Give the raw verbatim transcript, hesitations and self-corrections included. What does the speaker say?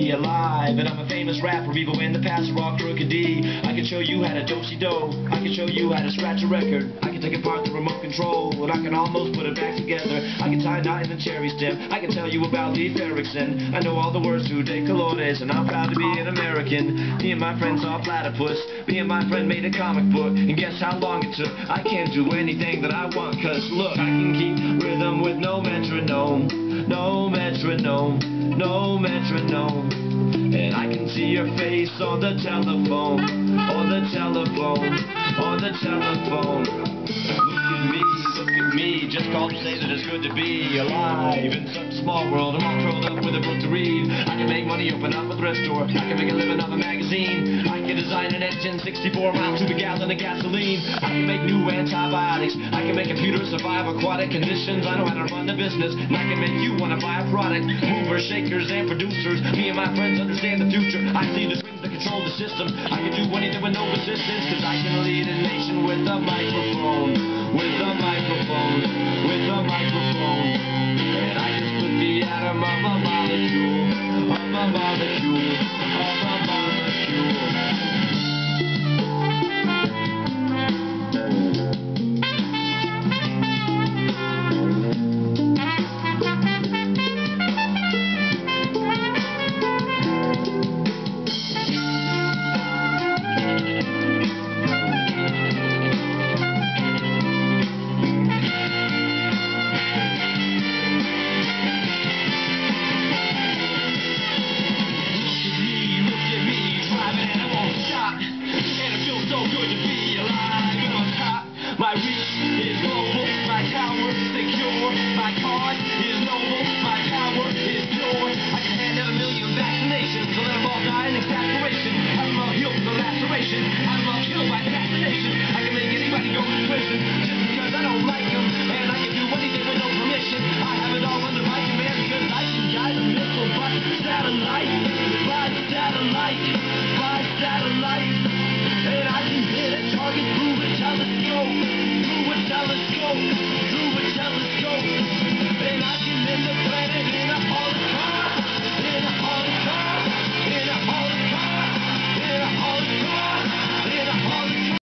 be alive. And I'm a famous rapper even when the past are all crooked D. I can show you how to do-si-do. I can show you how to scratch a record. I can take apart the remote control and I can almost put it back together. I can tie a knot in the cherry stem. I can tell you about Leif Erikson. I know all the words to De Colores, and I'm proud to be an American. Me and my friend saw Platypus. Me and my friend made a comic book, and guess how long it took? I can't do anything that I want, cause look, I can keep rhythm with no metronome. No metronome, no metronome. And I can see your face on the telephone, on the telephone, on the telephone. Look at me, look at me, just called to say that it's good to be alive in such a small world. I'm all curled up with a book to read. I can make money, open up a thrift store. I can make a living off a magazine. I can design an engine sixty-four miles to a gallon of gasoline. I can make new antibiotics. I can make computers survive aquatic conditions. I know how to run the business, and I can make you want to buy a product. Movers, shakers, and producers. Me and my friends understand the future. I see the strings that control the system. I can do anything with no resistance, cause I can lead a nation with a microphone. With a microphone. With a microphone. And I just put the atom of a molecule. Of a molecule. Of a molecule. My